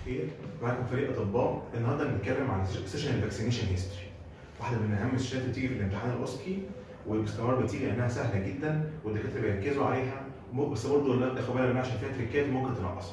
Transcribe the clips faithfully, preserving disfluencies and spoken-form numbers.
الخير، معاكم فريق اطباء. النهارده بنتكلم عن سيشن الفاكسينيشن هيستوري، واحده من اهم السيشنات اللي بتيجي في الامتحان الاوسكي وباستمرار بتيجي لانها سهله جدا والدكاتره بيركزوا عليها، بس برضه لا تاخد بالك منها عشان فيها تريكات ممكن تنقصك.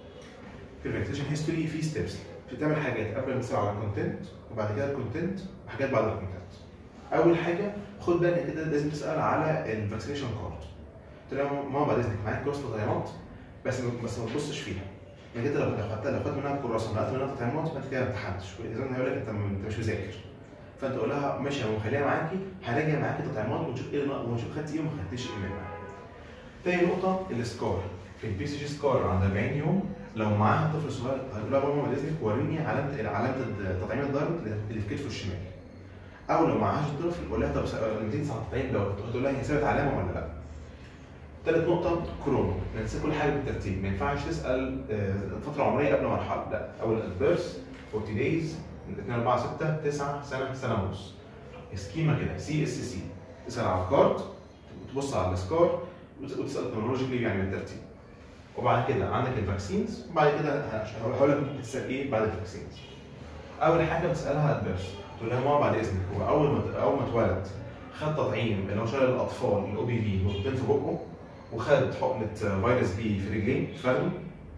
في الفاكسينيشن هيستوري في ستيبس بتعمل حاجات قبل ما تسال على الكونتنت وبعد كده الكونتنت وحاجات بعد الكونتنت. اول حاجه خد بالك كده لازم تسال على الفاكسينيشن كارد. تلاقي ماما بعد اذنك معاك كورس تطعيمات بس بس ما تبصش فيها. يعني انت لو خدت لو خدت منها الكراسه ولقيت منها تطعيمات فانت كده ما امتحنتش، اذا هيقول لك انت انت مش مذاكر. فانت قول لها ماشي انا مخليها معاكي، هراجع معاكي تطعيمات ونشوف ايه ونشوف خدتي ايه وما خدتيش ايه منها. تاني نقطه السكار. في البي سي جي سكار عند أربعين يوم لو معاها طفل صغير هتقول لها ماما بعد اذنك وريني علامه علامه تطعيم الضرب اللي في كتفه الشمال. او لو معهاش الطفل قول لها طب مئتين وتسعة لو هتقول لها هي سابت علامه ولا لا. ثالث نقطة كورونا، ننسى كل حاجة بالترتيب، ما ينفعش تسأل الفترة العمرية قبل مرحلة، لا، أول البيرث أربعين دايز اثنين أربعة ستة تسعة سنة سنة ونص. سكيما كده سي اس سي، تسأل على الكارد، تبص على السكار وتسأل كرونولوجيكلي يعني بالترتيب. وبعد كده عندك الفاكسينز، وبعد كده هقول لك ممكن تسأل إيه بعد الفاكسينز. أول حاجة بتسألها البيرث، تقول لها ماما بعد إذنك هو أول ما أول ما اتولد خد تطعيم اللي هو شلل الأطفال الأو بي في نقطتين في بقه وخد حقنه فيروس بي في رجليه في فخده.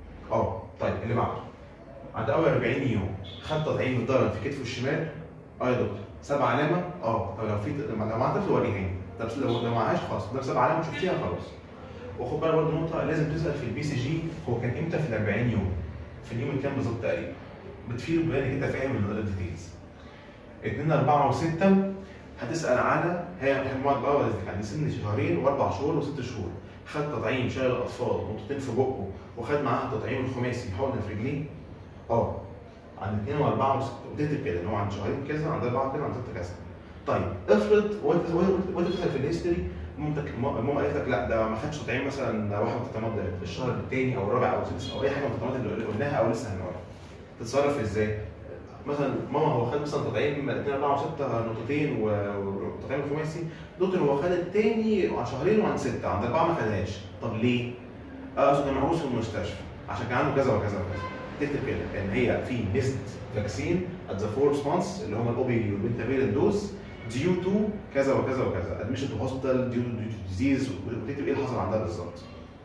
اه طيب اللي بعده عند اول أربعين يوم خد تطعيم الضرر في كتفه الشمال. اه يا دكتور سبع علامه. اه طب لو في لو معاه طفل وريهاني، طب لو لو معهاش خلاص ده سبع علامه شفتيها خلاص. وخد بالك برضه نقطه لازم تسال في البي سي جي هو كان امتى في ال أربعين يوم، في اليوم الكام بالظبط تقريبا، بتفيد بيان انت فاهم الديتيلز. اثنين أربعة وستة هتسال على هي مجموعه بقى عند سن شهرين واربع شهور وست شهور خد تطعيم شلل الاطفال نقطتين في بقه وخد معاها التطعيم الخماسي حقنه في رجليه. اه عند اثنين واربعه وتكتب كده ان هو عند شهرين كذا، عند اربعه كذا، عند سته كذا. طيب افرض وانت وانت بتسال في الهيستوري مامتك ماما قالت لك لا ده ما خدش تطعيم مثلا واحد من التطعيمات ده في الشهر الثاني او الرابع او السادس او اي حاجه من التطعيمات اللي قلناها او لسه هنقولها. تتصرف ازاي؟ مثلا ماما هو خد مثلا تطعيم اثنين أربعة وستة نقطتين والتطعيم الخماسي، دكتور هو خد الثاني عن شهرين وعن سته، عند اربعه ما خدهاش، طب ليه؟ اه اصل كان محبوس في المستشفى عشان كان عنده كذا وكذا وكذا. تكتب كده ان هي في ميست فاكسين ات ذا فور مانثس اللي هم الاو بي في والبنتافيرين دوز ديو تو كذا وكذا وكذا، ادميشن تو هوسبيتال ديو تو ديزيز، وتكتب ايه اللي حصل عندها بالظبط.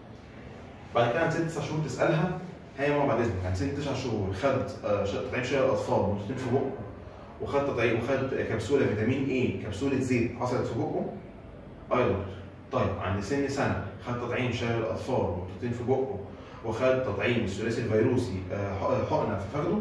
بعد كده عند ست تسع شهور تسالها هي ماما بعد اذنك عند سن تسع شهور خد تطعيم شلل الاطفال نقطتين في بقه وخد تطعيم وخد كبسوله فيتامين اي كبسوله زيت حصلت في بقه. اه يا دكتور. طيب عند سن سنه خد تطعيم شلل الاطفال نقطتين في بقه وخد تطعيم الثلاثي الفيروسي حقنه في فخده.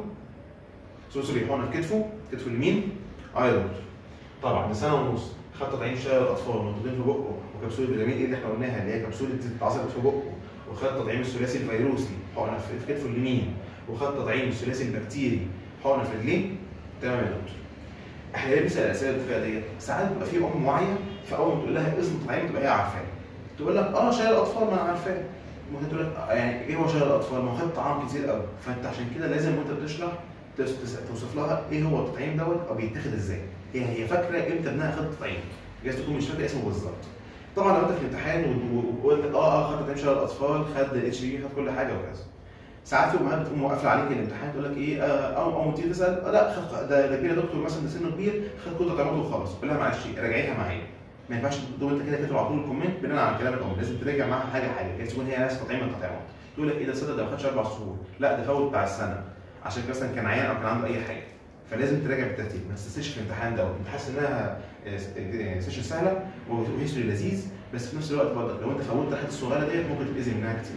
سوري حقنه في كتفه كتفه اليمين. اه يا دكتور. طبعا عند سنه ونص خد تطعيم شلل الاطفال نقطتين في بقه وكبسوله فيتامين اي اللي احنا قلناها اللي هي كبسوله زيت اتعصرت في بقه وخد تطعيم الثلاثي الفيروسي حقنه في كتفه اليمين وخد تطعيم الثلاثي البكتيري حقنه في رجليه. تمام يا دكتور. احنا ليه بنسال الاسئله الذكيه ديت؟ ساعات بيبقى في ام واعيه فاول ما تقول لها اسم التطعيم تبقى هي عارفاه. تقول لك اه شلل الاطفال ما انا عارفاه. ممكن تقول لك يعني ايه هو شلل الاطفال؟ ما هو خد طعام كتير قوي، فانت عشان كده لازم وانت بتشرح توصف لها ايه هو التطعيم دوت او بيتاخد ازاي. هي هي فاكره امتى ابنها خد التطعيم، جايز تكون مش فاكره اسمه بالظبط. طبعا لو انت في الامتحان وقلت اه اه خد تطعيم شلل الاطفال خد اتش بي خد كل حاجه وكذا. ساعات في امهات بتقوم واقفه عليك الامتحان تقول لك ايه او او تيجي تسال لا ده ده كبير يا دكتور مثلا ده سنه كبير خد كل تطعيماته وخلاص. قول لها معلش راجعيها معايا. ما ينفعش تقول انت كده كاتب على طول الكومنت بناء على كلام الام، لازم تراجع معاها حاجه حاجه، جايز تكون هي ناس تطعيم من التطعيمات تقول لك ايه ده صدق ده ما خدش اربع شهور، لا ده فوت بتاع السنه عشان مثلا كان عيان او كان عنده اي حاجه. فلازم تراجع بالترتيب، ما تستسهلش في الامتحان دوت، انت حاسس انها سيشن سهله وهيستوري لذيذ بس في نفس الوقت برضه لو انت فوتت الحاجات الصغيره ديت ممكن تتاذي منها كتير.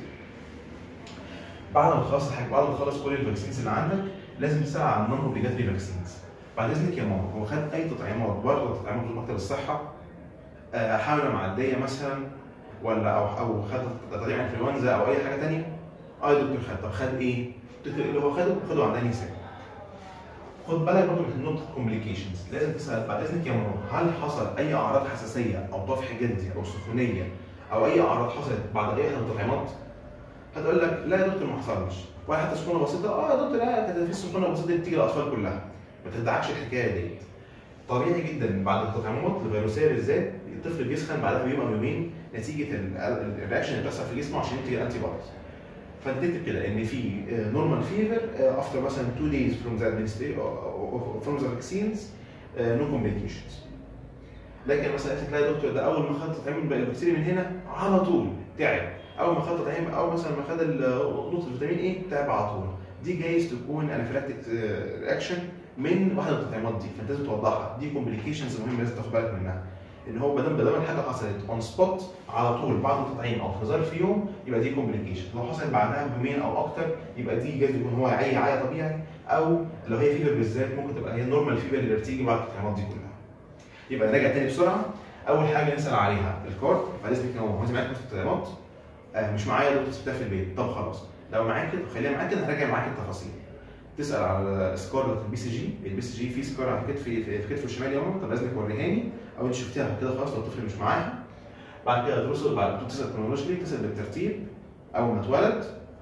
بعد ما تخلص الحاجه بعد ما تخلص كل الفاكسينز اللي عندك لازم تسال عن النون اوبليجاتري فاكسينز. بعد اذنك يا ماما هو خد اي تطعيمات بره تطعيمات مكتب الصحه؟ آه حمله معديه مثلا ولا او او خد تطعيم انفلونزا او اي حاجه ثانيه؟ اه يا دكتور خد. طب خد ايه؟ اللي هو خده خده عند انهي سن؟ خد بالك برضه من نقطه كومبليكيشنز، لازم تسال بعد اذنك يا ماما هل حصل اي اعراض حساسيه او طفح جلدي او سخونيه او اي اعراض حصلت بعد اي حاجه من التطعيمات؟ هتقول لك لا يا دكتور ما حصلش، ولا حتى سخونه بسيطه. اه يا دكتور لا كانت في سخونه بسيطه دي بتيجي للاطفال كلها. ما تدعكش الحكايه ديت. طبيعي جدا بعد التطعيمات الفيروسيه بالذات الطفل بيسخن بعدها بيوم او يومين نتيجه الرياكشن اللي بتحصل في جسمه عشان ينتج الانتي بوديز. فتكتب كده ان في نورمال فيفر افتر مثلا two days from the administration from the vaccines no complications. لكن مثلا تلاقي دكتور ده اول ما خد تطعيم البكتيريا من هنا على طول تعب، اول ما خد تطعيم او مثلا ما خد نقطه فيتامين ايه تعب على طول. دي جايز تكون انافيلاكتيك رياكشن من واحده من التطعيمات دي، فانت لازم توضحها. دي كومبليكيشنز مهمه لازم تاخد بالك منها، ان هو ما دام ما دام الحاجه حصلت اون سبوت على طول بعد التطعيم او في ظرف يوم يبقى دي كومبليكيشن. لو حصلت بعدها بيومين او اكتر يبقى دي جايز يكون هو اي عيا طبيعي، او لو هي فيفر بالذات ممكن تبقى هي النورمال فيفر اللي بتيجي بعد التطعيمات دي كلها. يبقى نراجع تاني بسرعه. اول حاجه نسال عليها الكارد، فلازم هو انت معاك التطعيمات؟ آه مش معايا دكتور سبتها في البيت، طب خلاص لو معاك كده خليها معاك كده، هراجع معاك التفاصيل. تسال على سكار البي سي جي، البي سي جي في سكار على كتفي في كتفه الشمال يا ماما، طب لازم توريهاني او انت شفتيها كده خلاص لو الطفل مش معاها. بعد كده ترسل بعد تسال كرونولوجيكلي، تسال بالترتيب اول ما اتولد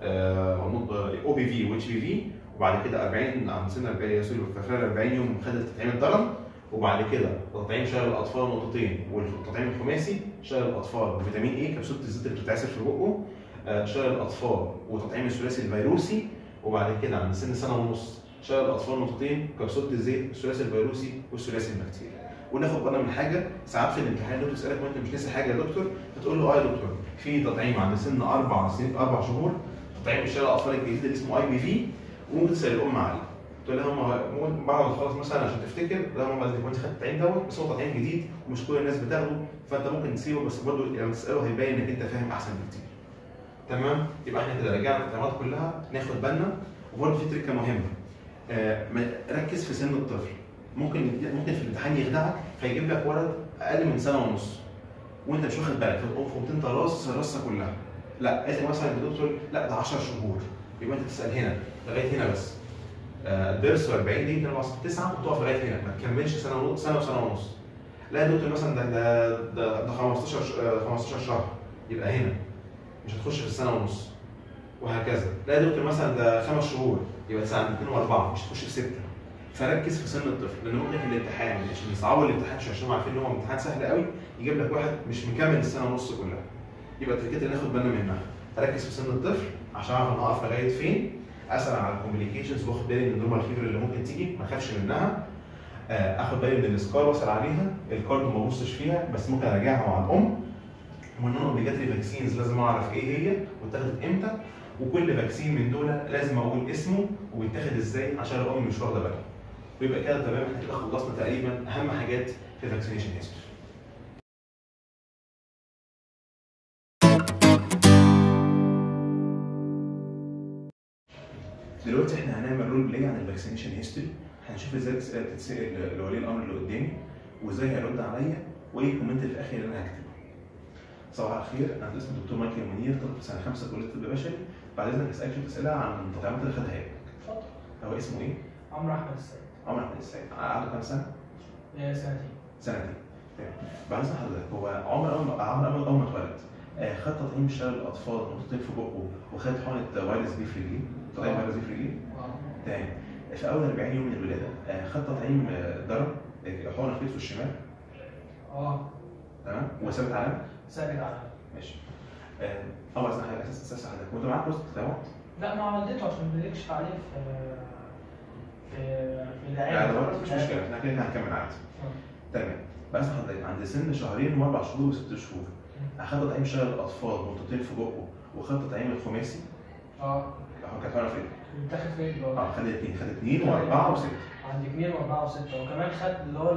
او بي في واتش بي في، وبعد كده أربعين عند سن أربعين سوري في خلال أربعين يوم خد التطعيم الضرم، وبعد كده تطعيم شلل الاطفال نقطتين، والتطعيم الخماسي شلل الاطفال بفيتامين اي كبسوله الزيت اللي بتتعصر في بقه، شلل الاطفال وتطعيم الثلاثي الفيروسي، وبعد كده عند سن سنه ونص شلل الاطفال نقطتين كبسوله الزيت الثلاثي الفيروسي والثلاثي البكتيري. وناخد بالنا من حاجه، ساعات في الامتحان دكتور يسالك وانت مش ناسي حاجه يا دكتور، فتقول له اه يا دكتور في تطعيم عند سن اربع سنين اربع شهور تطعيم شلل الاطفال الجديد اللي اسمه اي بي في، وممكن تسال الام عليه. تقول لها هم بعد ما تخلص مثلا عشان تفتكر لا هم انت كنت خدت التطعيم دوت بس هو تطعيم جديد ومش كل الناس بتاخده، فانت ممكن تسيبه بس برضه لما تساله هيبين انك انت فاهم احسن بكتير. تمام؟ يبقى احنا كده رجعنا التطعيمات كلها، ناخد بالنا. وبرضه في تركه مهمه، آه ركز في سن الطفل. ممكن ممكن في الامتحان يخدعك فيجيب لك ولد اقل من سنه ونص وانت مش واخد بالك، فقمت انت راصص الرصه كلها. لا قالت مثلا الدكتور لا ده عشر شهور، يبقى انت تسال هنا لغايه هنا بس. الدرس أربعين دي اتنين تسعة وتقف لغايه هنا، ما تكملش سنه ونص سنه وسنه ونص. لا يا دكتور مثلا ده ده ده, ده خمستاشر خمستاشر شهر، يبقى هنا مش هتخش في السنه ونص وهكذا. لا يا دكتور مثلا ده خمس شهور، يبقى سنه اتنين واربعه مش هتخش في سته. فركز في سن الطفل، لان ممكن في الامتحان عشان يصعبوا الامتحان عشان عارفين ان هو امتحان سهل قوي يجيب لك واحد مش مكمل السنه ونص كلها. يبقى التركات اللي ناخد بالنا منها، اركز في سن الطفل عشان اعرف انا هقف لغايه فين، اسال على الكومبليكيشنز واخد بالي من النورمال فيفر اللي ممكن تيجي ما اخافش منها، اخد بالي من السكار واسال عليها. الكارد ما ببصش فيها بس ممكن اراجعها مع الام. والنون اوبليجاتري فاكسينز لازم اعرف ايه هي واتاخدت امتى، وكل فاكسين من دول لازم اقول اسمه وبيتاخد ازاي عشان الام مش واخده بالها. ويبقى كده تمام، احنا كده خلصنا تقريبا اهم حاجات في الفاكسينيشن هيستوري. دلوقتي احنا هنعمل رول بلاي عن الفاكسينيشن هيستوري، هنشوف ازاي تتسال لولي الامر اللي قدامي وازاي هيرد عليا وايه الكومنت الاخير اللي انا هكتبه. صباح الخير، انا اسمي الدكتور مايكل منير، طالب في سنه خمسه كليه الطب البشري. بعد اذنك اسالك شويه اسئله عن التطعيمات اللي خدها لك. اتفضل. هو اسمه ايه؟ عمرو احمد السيد. عمرو احمد السيد، عنده كام سنه؟ سنتين. سنتين. تمام. بعد اذن حضرتك، هو عمر اول ما عمر اول ما اتولد خد تطعيم شلل الاطفال نقطتين في بقه وخد حقنه فيروس بي في رجليه، تطعيم فيروس بي في رجليه؟ اه. تمام. في اول أربعين يوم من الولاده خد تطعيم ضرب حقنه في كتفه الشمال؟ اه. تمام. وثابت علامه؟ ثابت علامه. ماشي. اول اساس حاجه اساس اساس حضرتك، وانت معاك وسط التطعيمات؟ لا مع والدته عشان ما بيكشف عليه في في في العياده. يعني برضه مفيش مشكله، احنا كده هنكمل عادي. تمام. بس حضرتك عند سن شهرين واربع شهور وست شهور اخد تطعيم شلل الاطفال نقطتين في بقه وخد تطعيم الخماسي؟ اه. هو كانت وانا فين؟ بتاخد فين؟ اه خد اثنين، خد اثنين واربعه وسته. عند اثنين واربعه وسته، وكمان خد اللي هو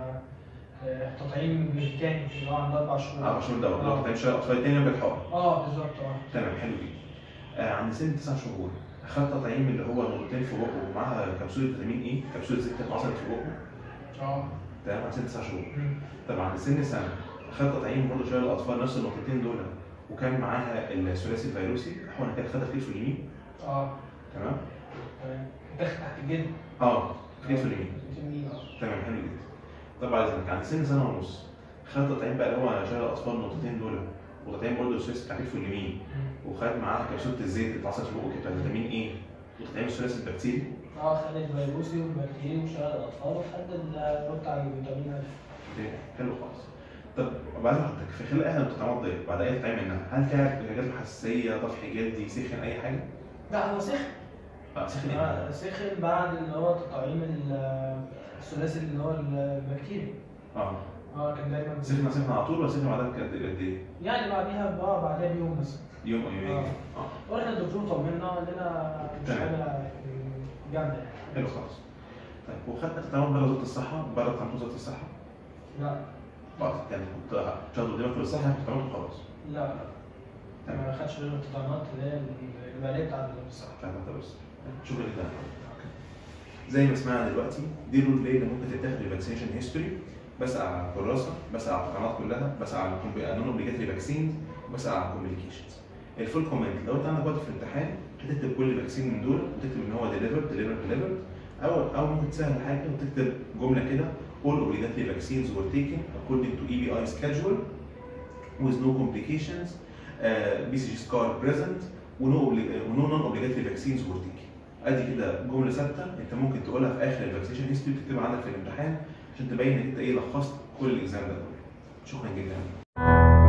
التطعيم الثاني اللي هو عند اربع شهور. اربع شهور دوت، اللي هو تطعيم شلل الاطفال الثاني يوم بالحقن. اه بالظبط اه. تمام حلو جدا. آه عند سن تسع شهور خد تطعيم اللي هو نقطتين في بقه ومعاها كبسوله فيتامين اي، كبسوله زيت كانت عصرت في بقه. اه. تمام عند سن تسع شهور. طبعا عند سن سنه خد تطعيم برضه شلل الاطفال نفس النقطتين دول وكان معاها الثلاثي الفيروسي، حقنه كانت خدها في كتفه اليمين. اه. تمام؟ تمام. داخل تحت الجلد. اه في كتفه اليمين. اليمين اه. تمام حلو جدا. طبعا اذا عند سن سنه ونص خد تطعيم بقى اللي هو شلل الاطفال النقطتين دول وتطعيم برضه الثلاثي بتاع كتفه اليمين، وخد معاها كبسوله الزيت اللي اتعصرت في بقه كانت فيتامين اي، وتطعيم الثلاثي البكتيري. اه خد الفيروسي والبكتيري وشلل الاطفال وخد اللي بتاع الفيتامين الف. حلو خالص. طب وبعدين حضرتك في خلال احنا التطعيمات ديت بعد اي تطعيم منها هل فيها حاجات حساسيه، طفح جلدي، سخن، اي حاجه؟ لا هو سخن. اه سخن ايه؟ آه، سخن بعد اللي هو تطعيم ال- الثلاثي اللي هو البكتيريا. اه اه كان دايما سخن سخن على طول ولا سخن بعدها قد قد ايه؟ يعني بعديها اه بعدها بيوم مثلا. يوم او يومين؟ اه اه واحنا الدكتور طمنا قال لنا مش تمام. حاجه جامده يعني. حلو خالص. طيب وخدت تطعيمات بره وزاره الصحه، بره تطعيمات وزاره الصحه؟ لا خلاص يعني كنت شغل قدامك في الصحه كنت تطعيمات وخلاص. لا لا تمام. ما خدش غير التطعيمات اللي هي الماليه بتاعت الصحه. فاهم بس. شكرا جدا. زي ما سمعنا دلوقتي دي رول بلاي اللي ممكن تتاخد الفاكسينيشن هيستوري، بسأل على الكراسه، بسأل على التطعيمات كلها، بسأل على النون اوبليجاتري فاكسينز، بسأل على الكومبليكيشنز. الفول كومنت لو انت عندك وقت في الامتحان هتكتب كل فاكسين من دول وتكتب ان هو ديليفرد ديليفرد ديليفرد، او او ممكن تسهل حاجه وتكتب جمله كده all obligatory vaccines were taken according to E B I schedule with no complications, uh, B C G scar present, ونو ونو non obligatory vaccines were taken. ادي كده جمله ثابته انت ممكن تقولها في اخر الفاكسيشن هيستوري تكتبها عندك في الامتحان عشان تبين ان انت ايه لخصت كل الاكزام ده كله. شكرا جدا.